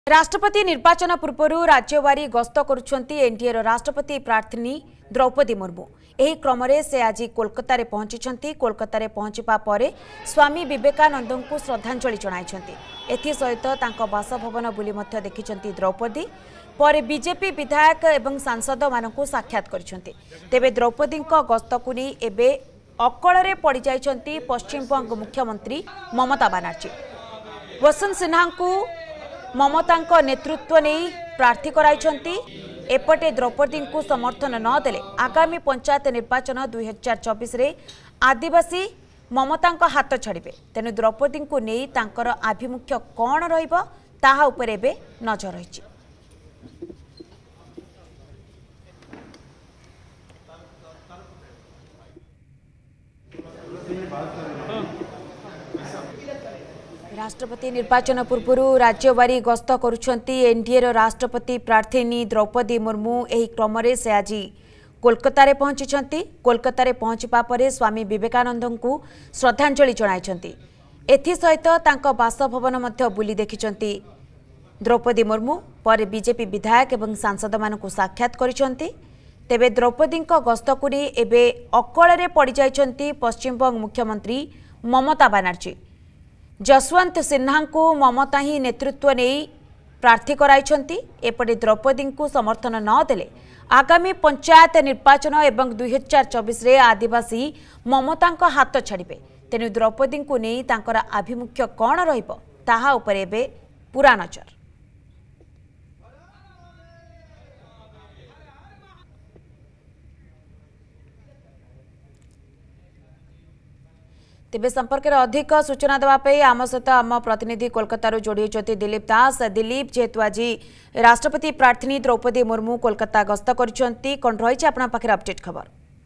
राष्ट्रपति निर्वाचन पूर्व राज्यवारी गस्त करुछंती एनडीए राष्ट्रपति प्रार्थी द्रौपदी मुर्मू। एही क्रम से आज कोलकाता रे पहुंची। कोलकाता रे पहुंचवा पर स्वामी विवेकानंद को श्रद्धांजलि जणाइछंती। एथि सहित तांको बासभवन बुली मध्य देखिछंती द्रौपदी। पर बीजेपी विधायक एवं सांसद मानकु साक्षात करिछंती। तेबे द्रौपदी गस्त को नहीं एबे अकल रे पड़ जाइछंती पश्चिमबंग मुख्यमंत्री ममता बनर्जी। वसंत सिन्हा को ममता नेतृत्व नहीं प्रार्थी कराइछंती। एपटे द्रौपदी को समर्थन न देले आगामी पंचायत निर्वाचन 2024 रे आदिवासी ममता हाथ छाड़े। तेणु द्रौपदी को नहीं तांकर आभिमुख्य कौन रहिबो ताहा उपरे एबे नजर रही। राष्ट्रपति निर्वाचन पूर्व राज्यवारी गस्त करुछंती एनडीए राष्ट्रपति प्रार्थी द्रौपदी मुर्मू। एही क्रम से आज कोलकाता रे पहुंची। कोलकाता रे पहुंचवा पर स्वामी विवेकानंद को श्रद्धांजलि जणाइछंती। एथि सहित तांको बासभवन मध्य बुली देखिछंती द्रौपदी मुर्मू। पर बीजेपी विधायक एवं सांसद मानकु साक्षात करिछंती। तेबे द्रौपदी गस्त को नहीं एबे अकल रे पड़ जाइछंती पश्चिमबंग मुख्यमंत्री ममता बनर्जी। जसवंत सिन्हा को ममता ही नेतृत्व नहीं प्रार्थी कराइछंती। एपटे द्रौपदी को समर्थन न देले आगामी पंचायत निर्वाचन एवं 2024 रे आदिवासी ममता हाथ छाड़े। तेणु द्रौपदी को नहीं तांकर आभिमुख्य कौन रहिबो ताहा उपरे एबे पूरा नजर। तेबे संपर्क में अधिक सूचना देवाई आम सहित आम प्रतिनिधि कोलकाता जोड़ी होती दिलीप दास। दिलीप, जेहेतु आज राष्ट्रपति प्रार्थी द्रौपदी मुर्मू कोलकाता गस्त करिसेंती, कौन रही आपना पाखे अपडेट खबर?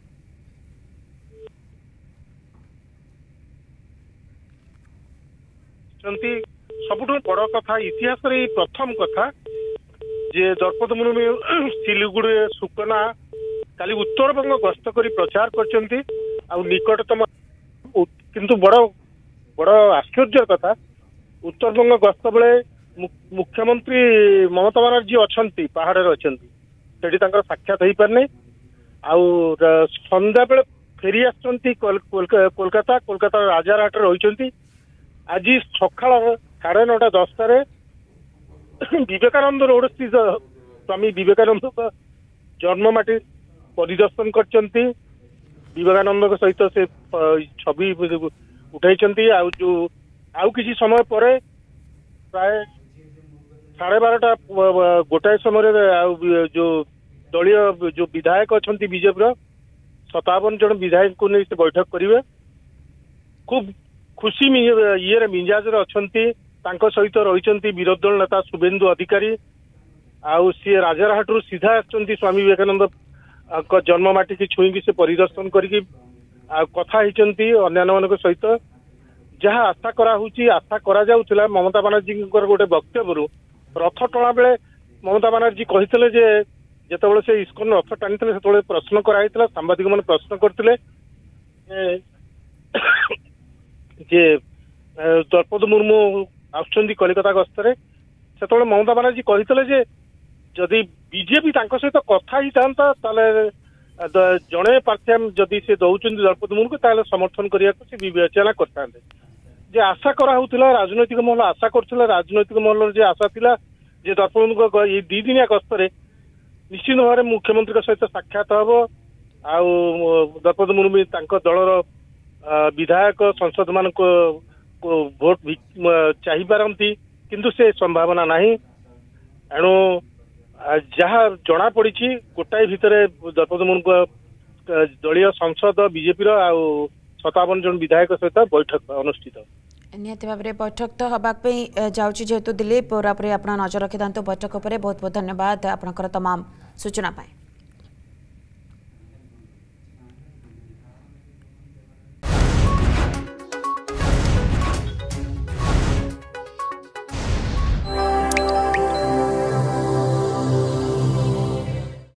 सबुठ बड़ कथा इतिहास प्रथम कथा जे द्रौपदी मुर्मू सिलीगुड़ी सुकना काली उत्तर बंग गस्त कर प्रचार करछंती। आ निकटतम किंतु बड़ बड़ आश्चर्य कथा उत्तर बंग गस्त बेले मुख्यमंत्री ममता बनर्जी अच्छा पहाड़ अच्छी साक्षात हो पारने। संध्या बेले फेरी आसती कोलकाता कोलकाता राजारहाट रही। आज सका 9:30 विवेकानंद रोड स्थित स्वामी विवेकानंद जन्ममाटी परिदर्शन करछंती। विवेकानंद सहित से छवि उठाई। आउ किसी समय पर प्राय 12:30 गोटाए समय जो दलीय जो विधायक अच्छा बीजेपी 57 जन विधायक को नहीं से बैठक करेंगे। खूब खुशी ये मिजाज अच्छा सहित रही विरोधी दल नेता शुभेन्दु अधिकारी। सी राजारहाट सीधा स्वामी विवेकानंद जन्ममाटी की छुईकी से परिदर्शन करके कथा अन्य सहित जहाँ आशा आशा करा ममता बनर्जी गोटे वक्तव्य रथ टणा बेले ममता बनर्जी कहते जिते से इस्कन रथ टाणी से प्रश्न कराई सांबादिक मैंने प्रश्न करते द्रौपदी मुर्मू आसुंच कलिकता गस्तर से ममता बनर्जी कहते जदि बीजेपी सहित कथा ही था जड़े प्रार्थी जदि से दौरान द्रौपदी मुर्मू को समर्थन करने को विवेचना करते। आशा कराला राजनैतिक महल आशा कर राजनैतिक महल आशा था द्रौपदी मुर्मू ये 2 दिनिया गस्तर निश्चित भाव में मुख्यमंत्री सहित साक्षात हम। द्रौपदी मुर्मू दलर विधायक सांसद मान भोट चाहिए किंतु से संभावना नहीं। एणु जहाँ जना पड़ी गोटाए भितर द्रौपदी मुर्मू दलीय सांसद बीजेपी 57 जन विधायक सहित बैठक अनुष्ठित। निहत भाव में बैठक तो हवाक जाऊँगी जेहेतु दिलीप पूरापूरी आप नजर रखि था बैठक पर। बहुत बहुत धन्यवाद आपनकर तमाम सूचना पाए।